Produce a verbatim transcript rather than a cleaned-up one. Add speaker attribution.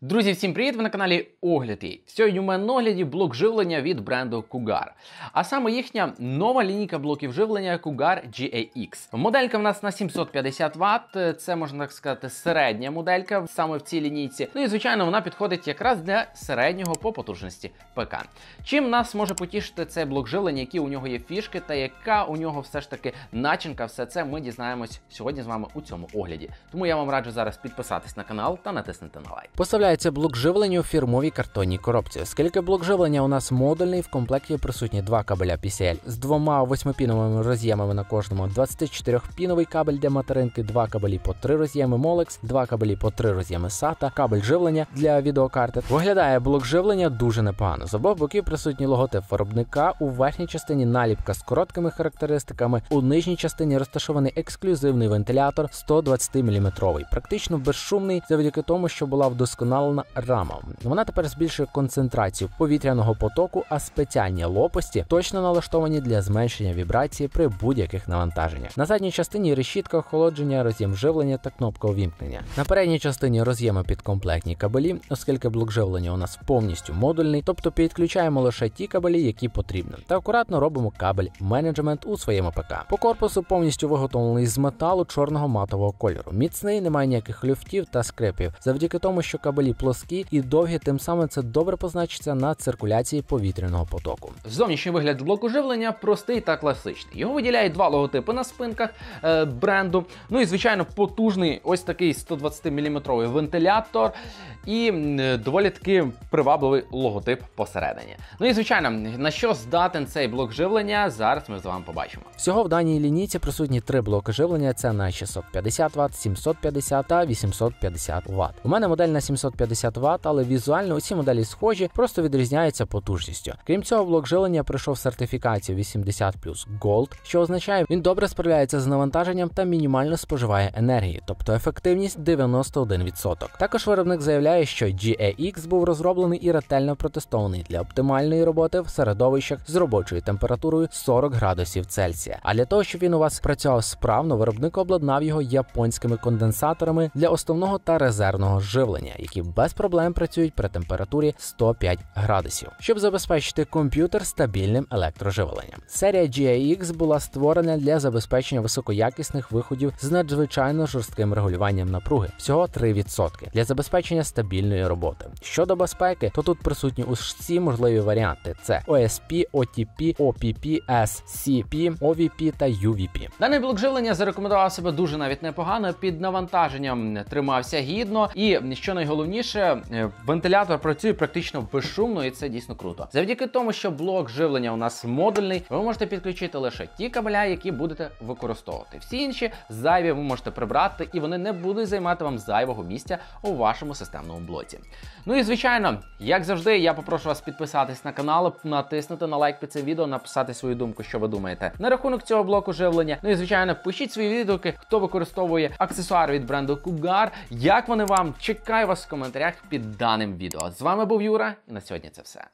Speaker 1: Друзі, всім привіт! Ви на каналі Огляд. Сьогодні у мене на огляді блок живлення від бренду Cougar. А саме їхня нова лінійка блоків живлення Cougar джі ей ікс. Моделька в нас на сімсот п'ятдесят ватт, це, можна так сказати, середня моделька саме в цій лінійці. Ну і, звичайно, вона підходить якраз для середнього по потужності ПК. Чим нас може потішити цей блок живлення, які у нього є фішки та яка у нього все ж таки начинка, все це ми дізнаємось сьогодні з вами у цьому огляді. Тому я вам раджу зараз підписатись на канал та натиснути на лайк.
Speaker 2: Поставляється блок живлення у фірмовій картонній коробці. Оскільки блок живлення у нас модульний, в комплекті присутні два кабеля пі сі ел з двома восьмипіновими роз'ємами на кожному, двадцятичотирьохпіновий кабель для материнки, два кабелі по три роз'єми Molex, два кабелі по три роз'єми сата, кабель живлення для відеокарти. Виглядає блок живлення дуже непогано. З обох боків присутній логотип виробника, у верхній частині наліпка з короткими характеристиками, у нижній частині розташований ексклюзивний вентилятор сто двадцятиміліметровий, практично безшумний завдяки тому, що була вдосконалена рама. Вона тепер збільшує концентрацію повітряного потоку, а спеціальні лопасті точно налаштовані для зменшення вібрації при будь-яких навантаженнях. На задній частині решітка охолодження, роз'єм живлення та кнопка увімкнення. На передній частині роз'єми під комплектні кабелі, оскільки блок живлення у нас повністю модульний, тобто підключаємо лише ті кабелі, які потрібні. Та акуратно робимо кабель менеджмент у своєму ПК. По корпусу повністю виготовлений з металу чорного матового кольору. Міцний, немає ніяких люфтів та скрипів, завдяки тому, що кабелі плоскі і довгі, тим самим це добре позначиться на циркуляції повітряного потоку.
Speaker 1: Зовнішній вигляд блоку живлення простий та класичний. Його виділяють два логотипи на спинках е, бренду. Ну і, звичайно, потужний ось такий сто двадцятиміліметровий вентилятор і е, доволі таки привабливий логотип посередині. Ну і, звичайно, на що здатен цей блок живлення, зараз ми з вами побачимо.
Speaker 2: Всього в даній лінійці присутні три блоки живлення, це на шістсот п'ятдесят ватт, сімсот п'ятдесят та вісімсот п'ятдесят ватт. У мене модель на сімсот п'ятдесят ватт, але візуально усі моделі схожі, просто відрізняються потужністю. Крім цього, блок живлення пройшов сертифікацію вісімдесят плюс Gold, що означає, він добре справляється з навантаженням та мінімально споживає енергії, тобто ефективність дев'яносто один відсоток. Також виробник заявляє, що джі ей ікс був розроблений і ретельно протестований для оптимальної роботи в середовищах з робочою температурою сорок градусів Цельсія. А для того, щоб він у вас працював справно, виробник обладнав його японськими конденсаторами для основного та резервного живлення, які без проблем працюють при температурі сто п'ять градусів, щоб забезпечити комп'ютер стабільним електроживленням. Серія джі ей ікс була створена для забезпечення високоякісних виходів з надзвичайно жорстким регулюванням напруги, всього три відсотки, для забезпечення стабільної роботи. Щодо безпеки, то тут присутні усі можливі варіанти: це о ес пі, о ті пі, о пі пі, ес сі пі, о ві пі та ю ві пі.
Speaker 1: Даний блок живлення зарекомендував себе дуже навіть непогано, під навантаженням тримався гідно і, що найголовніше, вентилятор працює практично безшумно, і це дійсно круто. Завдяки тому, що блок живлення у нас модульний, ви можете підключити лише ті кабеля, які будете використовувати. Всі інші зайві ви можете прибрати, і вони не будуть займати вам зайвого місця у вашому системному блоці. Ну і, звичайно, як завжди, я попрошу вас підписатись на канал, натиснути на лайк під цим відео, написати свою думку, що ви думаєте на рахунок цього блоку живлення. Ну і, звичайно, пишіть свої відгуки, хто використовує аксесуари від бренду Cougar, як вони вам. Чекаю вас в коментарях під даним відео. З вами був Юра, і на сьогодні це все.